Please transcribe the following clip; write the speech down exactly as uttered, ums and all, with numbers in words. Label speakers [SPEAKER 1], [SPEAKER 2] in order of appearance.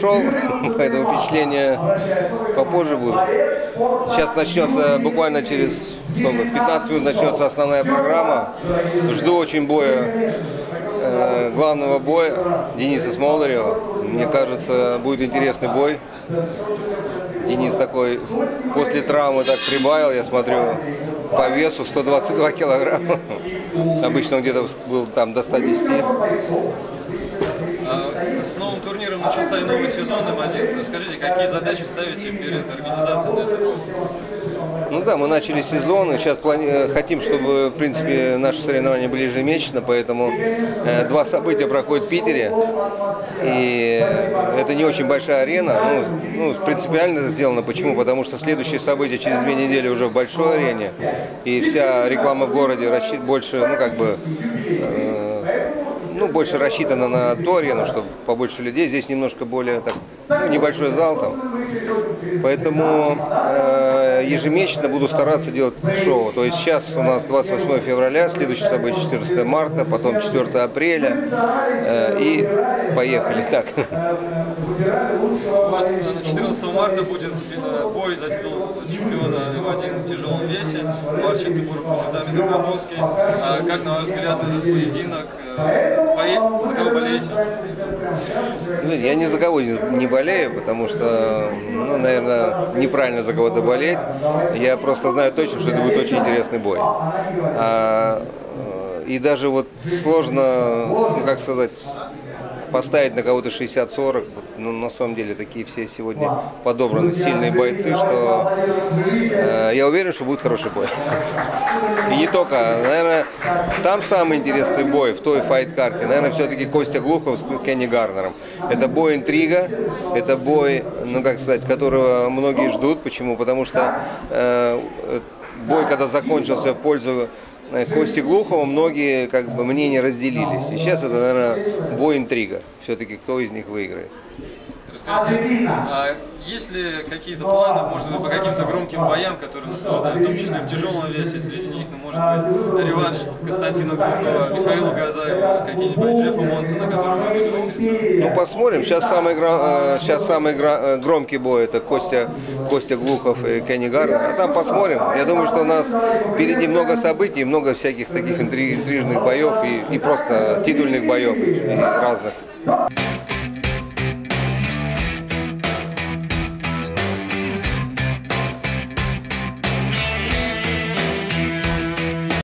[SPEAKER 1] пришел, поэтому впечатления попозже будут. Сейчас начнется, буквально через сколько, пятнадцать минут начнется основная программа. Жду очень боя, э, главного боя Дениса Смолдарева. Мне кажется, будет интересный бой. Денис такой после травмы так прибавил, я смотрю, по весу сто двадцать два килограмма. Обычно он где-то был там до ста десяти.
[SPEAKER 2] С новым турниром начался и новый сезон эм один. Расскажите, какие задачи ставите перед организацией этого?
[SPEAKER 1] Ну да, мы начали сезон, и сейчас плани... хотим, чтобы, в принципе, наши соревнования были ежемесячно, поэтому э, два события проходят в Питере, и это не очень большая арена, ну, ну, принципиально это сделано. Почему? Потому что следующее событие через две недели уже в большой арене, и вся реклама в городе рассчит... больше, ну, как бы, э, ну, больше рассчитана на ту арену, чтобы побольше людей. Здесь немножко более так, небольшой зал там. Поэтому э, ежемесячно буду стараться делать шоу. То есть сейчас у нас двадцать восьмое февраля, следующее событие четырнадцатое марта, потом четвёртое апреля. Э, и поехали. Так.
[SPEAKER 2] Вот четырнадцатого марта будет бой за титул чемпиона эм один в тяжелом весе. Марчин Тимур против Давида Гробовский. А как, на ваш взгляд, этот поединок? За кого болеете?
[SPEAKER 1] Я ни за кого не болею, потому что, ну, наверное, неправильно за кого-то болеть. Я просто знаю точно, что это будет очень интересный бой. А, и даже вот сложно, ну, как сказать, поставить на кого-то шестьдесят сорок. Ну, на самом деле такие все сегодня подобраны сильные бойцы, что э, я уверен, что будет хороший бой. И не только, наверное, там самый интересный бой в той файт-карте, наверное, все-таки Костя Глухов с Кенни Гарнером. Это бой интрига, это бой, ну, как сказать, которого многие ждут. Почему? Потому что э, бой, когда закончился в пользу Кости Глухова, многие, как бы, мнения разделились. И сейчас это, наверное, бой интрига. Все-таки кто из них выиграет.
[SPEAKER 2] Расскажите, а есть ли какие-то планы, может быть, по каким-то громким боям, которые нас ожидают, в том числе в тяжелом весе, среди них, ну, может быть, реванш Константина Глухова, Михаила Газаева, какие-нибудь Джеффа Монсона, которые мы видели?
[SPEAKER 1] Ну, посмотрим. Сейчас самый, сейчас самый громкий бой — это Костя, Костя Глухов и Кенни Гарнер. А там посмотрим. Я думаю, что у нас впереди много событий, много всяких таких интрижных боев и, и просто титульных боев и, и разных.